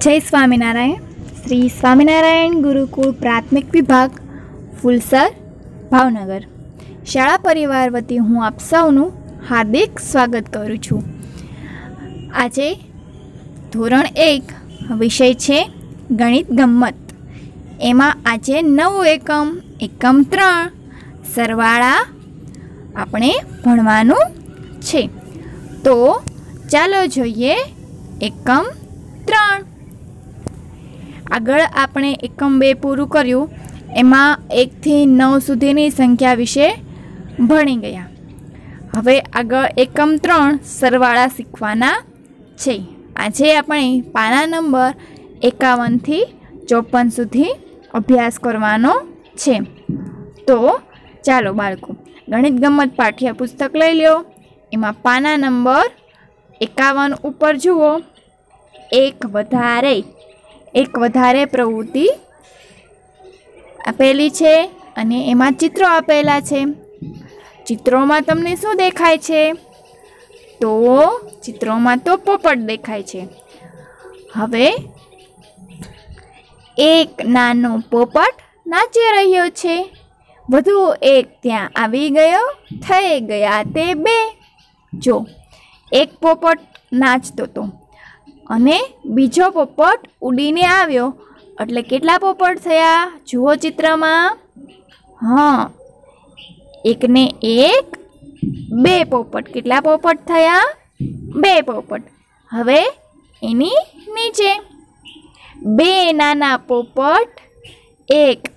જય સ્વામિનારાયણ. શ્રી સ્વામિનારાયણ ગુરુકુળ પ્રાથમિક વિભાગ, ફુલસર, ભાવનગર. શાળા પરિવાર વતી હું આપ સૌનું હાર્દિક સ્વાગત કરું છું. આજે ધોરણ 1 વિષય છે ગણિત ગમ્મત. એમાં આજે નવું એકમ 3 સરવાળા આપણે ભણવાનું છે. તો ચાલો જોઈએ એકમ 3. આગળ આપણે એકમ 2 પૂરું કર્યું. એમાં 1 થી 9 સુધીની સંખ્યા વિશે ભણી ગયા. હવે આગળ એકમ 3 સરવાળા શીખવાના છે. આજે આપણે પાના નંબર 51 થી 54 સુધી અભ્યાસ કરવાનો છે. તો ચાલો બાળકો, ગણિત ગમ્મત પાઠ્યપુસ્તક લઈ લો. એમાં પાના નંબર 51 ઉપર જુઓ, એક વધારે પ્રવૃત્તિ આપેલી છે અને એમાં ચિત્રો આપેલા છે. ચિત્રોમાં તમને શું દેખાય છે? તો ચિત્રોમાં તો પોપટ દેખાય છે. હવે એક નાનો પોપટ નાચી રહ્યો છે. વધુ એક ત્યાં આવી ગયો, થઈ ગયા તે 2. જો, એક પોપટ નાચતો હતો અને બીજો પોપટ ઉડીને આવ્યો, એટલે કેટલા પોપટ થયા? જુઓ ચિત્રમાં. હા, એકને એક 2 પોપટ. કેટલા પોપટ થયા? 2 પોપટ. હવે એની નીચે 2 નાના પોપટ, 1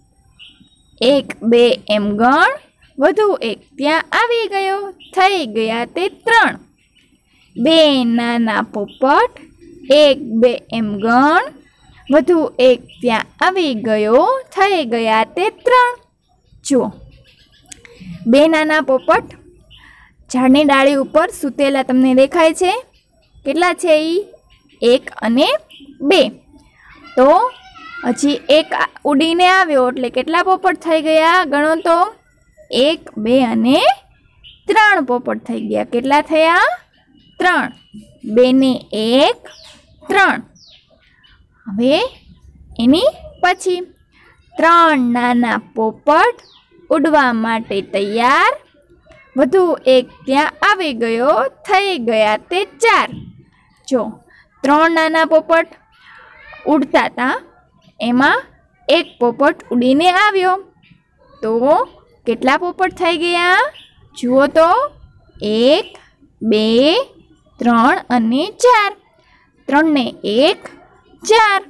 2 એમ ગણ, વધુ એક ત્યાં આવી ગયો, થઈ ગયા તે 3. 2 નાના પોપટ, 1 2 એમ ગણ, વધુ એક ત્યાં આવી ગયો, થઈ ગયા તે 3. જુઓ, 2 નાના પોપટ ઝાડની ડાળી ઉપર સૂતેલા તમને દેખાય છે. કેટલા છે એ? 1 અને 2. તો હજી એક ઉડીને આવ્યો, એટલે કેટલા પોપટ થઈ ગયા? ગણો તો. 1 2 અને 3 પોપટ થઈ ગયા. કેટલા થયા? 3. 2 ને 1 3. હવે એની પછી 3 નાના પોપટ ઉડવા માટે તૈયાર, વધુ એક ત્યાં આવી ગયો, થઈ ગયા તે 4. જો, 3 નાના પોપટ ઉડતા હતા, એમાં એક પોપટ ઉડીને આવ્યો, તો કેટલા પોપટ થઈ ગયા? જુઓ તો. 1 2 3 અને 4. 3 ને 1 4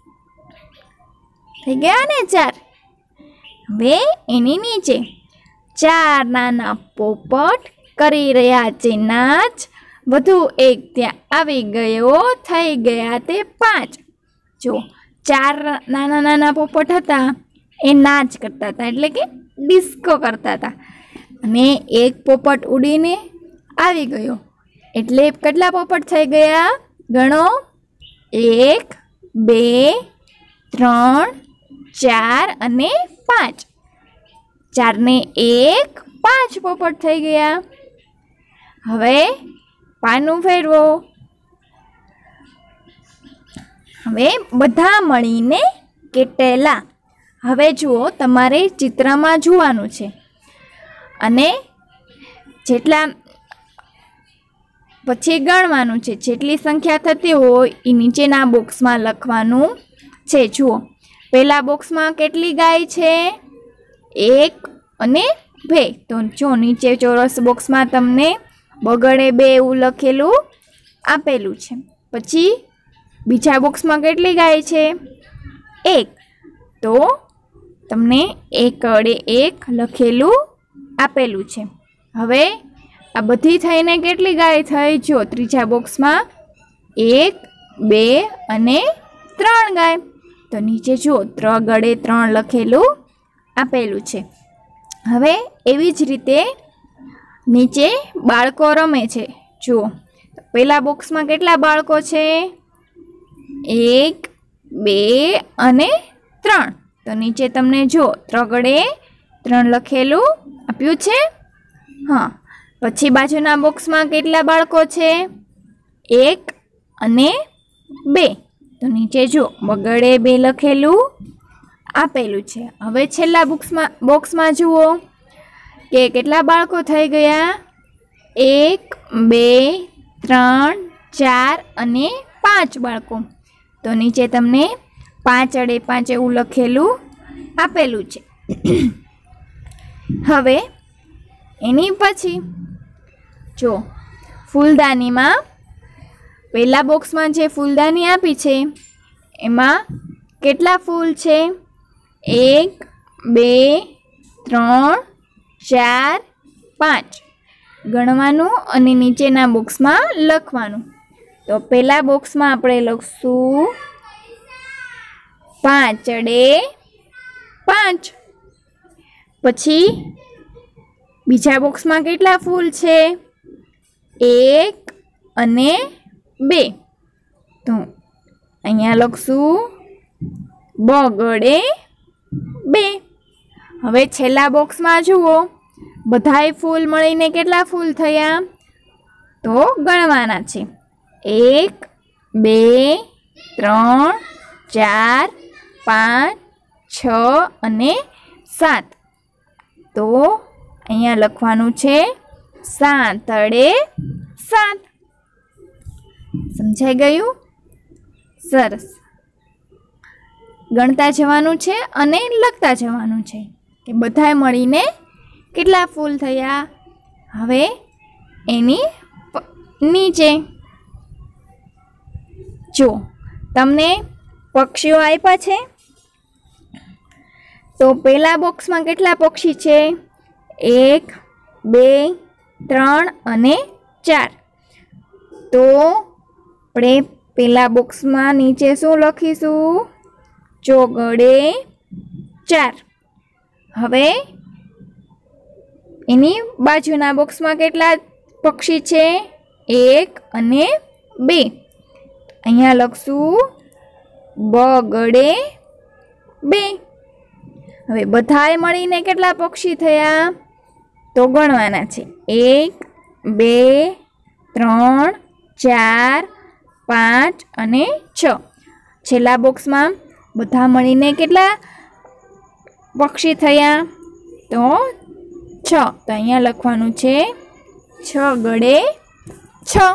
થઈ ગયા ને 4. હવે એની નીચે 4 નાના પોપટ કરી રહ્યા છે નાચ, વધુ એક ત્યાં આવી ગયો, થઈ ગયા તે 5. જો, 4 નાના પોપટ હતા, એ નાચ કરતા હતા, એટલે કે ડિસ્કો કરતા હતા, અને એક પોપટ ઉડીને આવી ગયો, એટલે કેટલા પોપટ થઈ ગયા? ગણો. 1 2 3 4 અને 5. 4 ને 1 5 પોપટ થઈ ગયા. હવે પાનું ફેરવો. હવે બધા મળીને કેટલા? હવે જુઓ, તમારે ચિત્રમાં જોવાનું છે અને જેટલા પછી ગણવાનું છે. જેટલી સંખ્યા થતી હોય એ નીચેના બોક્સમાં લખવાનું છે. જુઓ, પહેલા બોક્સમાં કેટલી ગાય છે? 1 અને 2. તો જો, નીચે ચોરસ બોક્સમાં તમને બગડે 2 એવું લખેલું આપેલું છે. પછી બીજા બોક્સમાં કેટલી ગાય છે? 1. તો તમને 1 1 લખેલું આપેલું છે. હવે આ બધી થઈને કેટલી ગાય થઈ? જો, ત્રીજા બોક્સમાં 1 2 અને 3 ગાય. તો નીચે જુઓ, 3 લખેલું આપેલું છે. હવે એવી જ રીતે નીચે બાળકો રમે છે. જુઓ, પહેલા બોક્સમાં કેટલા બાળકો છે? 1 2 અને 3. તો નીચે તમને જો 3 લખેલું આપ્યું છે. હા, પછી બાજુના બોક્સમાં કેટલા બાળકો છે? 1 અને 2. તો નીચે જો બગડે 2 લખેલું આપેલું છે. હવે છેલ્લા બોક્સમાં જુઓ કે કેટલા બાળકો થઈ ગયા. 1 2 3 4 અને 5 બાળકો. તો નીચે તમને 5 અડે 5 એવું લખેલું આપેલું છે. હવે એની પછી જો ફૂલદાનીમાં પહેલા બોક્સમાં જે ફૂલદાની આપી છે એમાં કેટલા ફૂલ છે. 1 2 3 4 5 ગણવાનું અને નીચેના બોક્સમાં લખવાનું. તો પહેલા બોક્સમાં આપણે લખશું 5 અડે 5. પછી બીજા બોક્સમાં કેટલા ફૂલ છે. 1 અને 2. તો અહીંયા લખશું બગડે 2. હવે છેલ્લા બોક્સમાં જુઓ બધાય ફૂલ મળીને કેટલા ફૂલ થયા. તો ગણવાના છે. 1 2 3 4 5 6 અને 7. તો અહીંયા લખવાનું છે 7 અડે 7. સમજાઈ ગયું? સરસ. ગણતા જવાનું છે અને લખતા જવાનું છે કે બધાય મળીને કેટલા ફૂલ થયા. હવે એની નીચે જો તમને પક્ષીઓ આપ્યા છે. તો પહેલા બોક્સમાં કેટલા પક્ષી છે. 1 2 3 અને 4. તો આપણે પહેલા બોક્સમાં નીચે શું લખીશું. ચોગડે 4. હવે એની બાજુના બોક્સમાં કેટલા પક્ષી છે. 1 અને 2. અહીંયા લખશું બગડે 2. હવે બધાય મળીને કેટલા પક્ષી થયા. તો ગણવાના છે. 1 2 3 4 5 અને 6. છેલ્લા બોક્સમાં બધા મળીને કેટલા પક્ષી થયા. તો 6. તો અહીંયા લખવાનું છે 6 ગડે 6.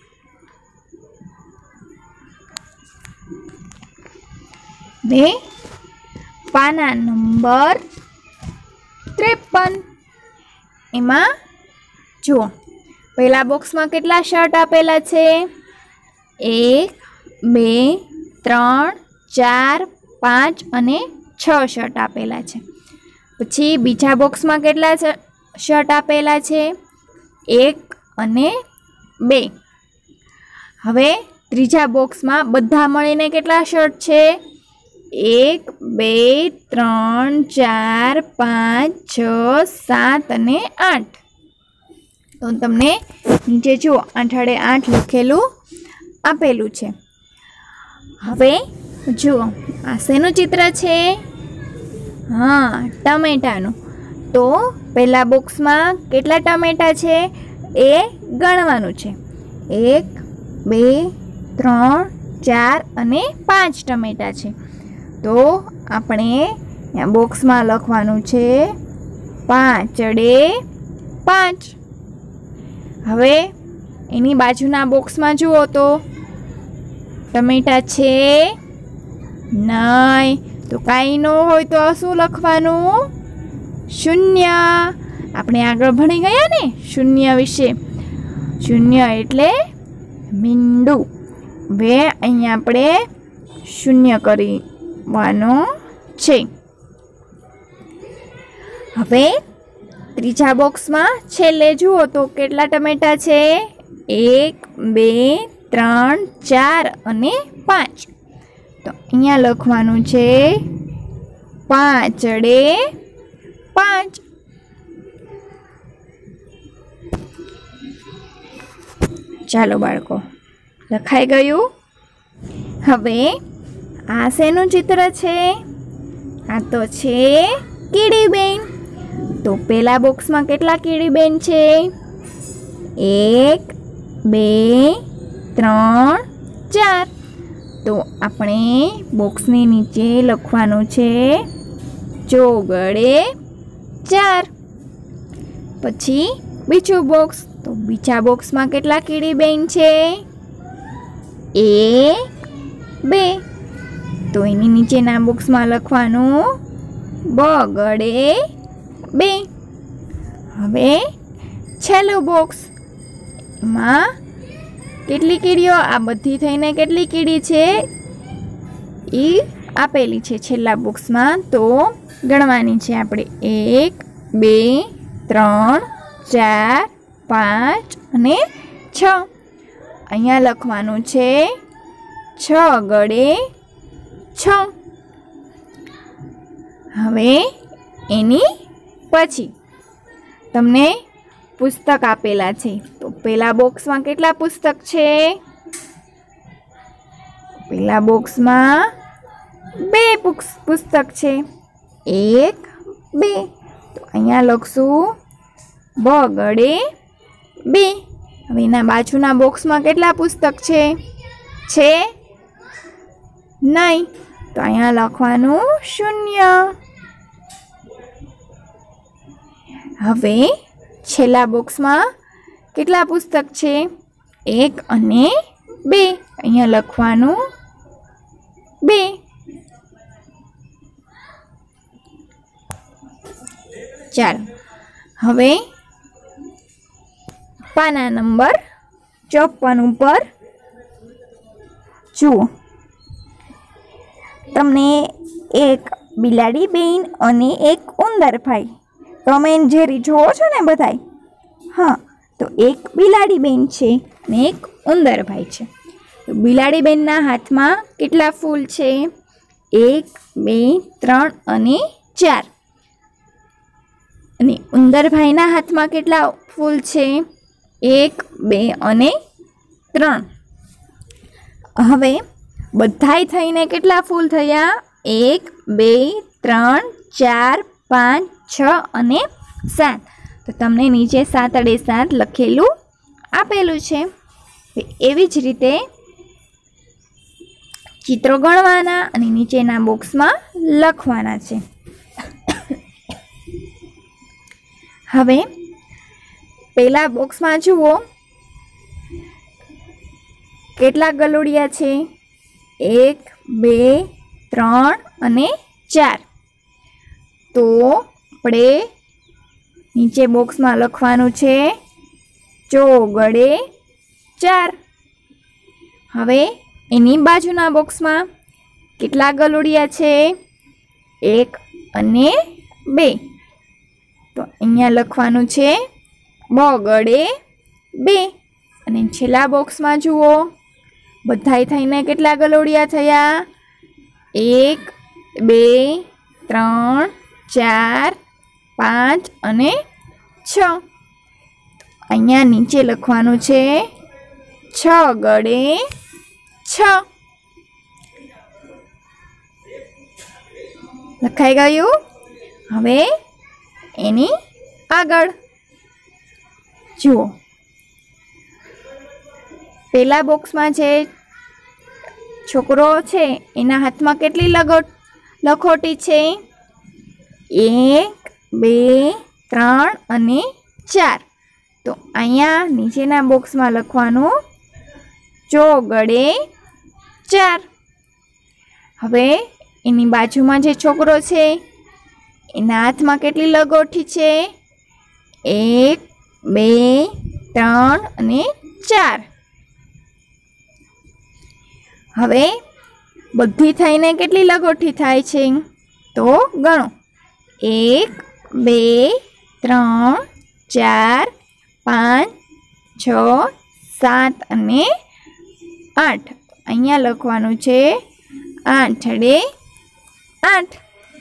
હવે પાના નંબર 53. એમાં જુઓ પહેલા બોક્સમાં કેટલા શર્ટ આપેલા છે. 1 2 3 4 5 અને 6 શર્ટ આપેલા છે. પછી બીજા બોક્સમાં કેટલા શર્ટ આપેલા છે. 1 અને 2. હવે ત્રીજા બોક્સમાં બધા મળીને કેટલા શર્ટ છે. 1 2 3 4 5 6 7 અને 8. તો તમને નીચે જુઓ 8 અડે 8 લખેલું આપેલું છે. હવે જુઓ આ શેનું ચિત્ર છે. હા, ટમેટાનું. તો પહેલા બોક્સમાં કેટલા ટમેટા છે એ ગણવાનું છે. 1 2 3 4 અને 5 ટમેટા છે. તો આપણે બોક્સમાં લખવાનું છે 5 અડે 5. હવે એની બાજુના બોક્સમાં જુઓ તો ટમેટા છે નહીં. તો કાંઈ ન હોય તો શું લખવાનું. 0. આપણે આગળ ભણી ગયા ને શૂન્ય વિશે. 0 એટલે મીંડું. હવે અહીંયા આપણે 0 કરવાનો છે. હવે ત્રીજા બોક્સમાં છેલ્લે જુઓ તો કેટલા ટમેટા છે. 1 2 3 4 અને 5. તો અહીંયા લખવાનું છે 5 અડે 5. ચાલો બાળકો, લખાઈ ગયું. હવે આ શેનું ચિત્ર છે. આ તો છે કીડીબેન. તો પહેલા બોક્સમાં કેટલા કીડીબેન છે. 1 2 3 4. તો આપણે બોક્સની નીચે લખવાનું છે ચોગડે 4. પછી બીજું બોક્સ, તો બીજા બોક્સમાં કેટલા કીડી બેન છે? 1 2. તો એની નીચેના બોક્સમાં લખવાનું બગડે 2. હવે છેલ્લું બોક્સ, એમાં કેટલી કીડીઓ? આ બધી થઈને કેટલી કીડી છે એ આપેલી છે છેલ્લા બોક્સમાં, તો ગણવાની છે આપણે. 1 2 3 4 5 અને 6. અહીંયા લખવાનું છે 6 ગળે 6. હવે એની પછી તમને પુસ્તક આપેલા છે. તો પહેલા બોક્સમાં કેટલા પુસ્તક છે? પહેલા બોક્સમાં 2 પુસ્તક છે. 1 2. તો અહીંયા લખશું બગડે 2. હવે એના બાજુના બોક્સમાં કેટલા પુસ્તક છે? નહીં. તો અહીંયા લખવાનું 0. હવે છેલ્લા બોક્સમાં કેટલા પુસ્તક છે? 1 અને 2. અહીંયા લખવાનું 2. ચાલો, હવે પાના નંબર 54 ઉપર જુઓ. તમને એક બિલાડી બેન અને એક ઉંદર ભાઈ, ટોમ એન્ડ જેરી જોવો છો ને બધાય? હા, તો એક બિલાડી બેન છે ને એક ઉંદર ભાઈ છે. તો બિલાડી બેનના હાથમાં કેટલા ફૂલ છે? 1 2 3 અને 4. અને ઉંદર ભાઈના હાથમાં કેટલા ફૂલ છે? 1 2 અને 3. હવે બધાય થઈને કેટલા ફૂલ થયા? 1 2 3 4 5 6 અને 7. તો તમને નીચે 7 * 7 લખેલું આપેલું છે. એવી જ રીતે ચિત્રો ગણવાના અને નીચેના બોક્સમાં લખવાના છે. હવે પહેલા બોક્સમાં જુઓ કેટલા ગલુડિયા છે? 1 2 3 અને 4. તો આપણે નીચે બોક્સમાં લખવાનું છે ચોગડે 4. હવે એની બાજુના બોક્સમાં કેટલા ગલુડિયા છે? 1 અને 2. તો અહીંયા લખવાનું છે બગડે 2. અને છેલ્લા બોક્સમાં જુઓ બધાય થઈને કેટલા ગલોડિયા થયા? 1 2 3 4 5 અને 6. અહીંયા નીચે લખવાનું છે 6 ગળે 6. લખાઈ ગયું? હવે એની આગળ જુઓ. પહેલા બોક્સમાં જે છોકરો છે એના હાથમાં કેટલી લખોટી છે? 1 2 3 અને 4. તો અહીંયા નીચેના બોક્સમાં લખવાનું ચોગડે 4. હવે એની બાજુમાં જે છોકરો છે એના હાથમાં કેટલી લગોટી છે? 1 2 3 અને 4. હવે બધી થઈને કેટલી લગોટી થાય છે? તો ગણો. 1 2 3 4 5 6 7 અને 8. અહીંયા લખવાનું છે 8 * 8.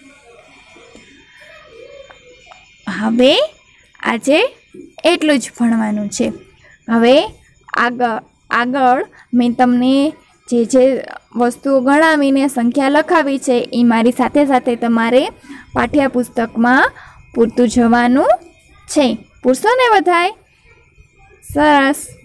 હવે આજે એટલું જ ભણવાનું છે. હવે આગળ મેં તમને જે વસ્તુઓ ગણાવીને સંખ્યા લખાવી છે એ મારી સાથે સાથે તમારે પાઠ્યપુસ્તકમાં પૂરતું જવાનું છે. પૂરશો ને બધાય? સરસ.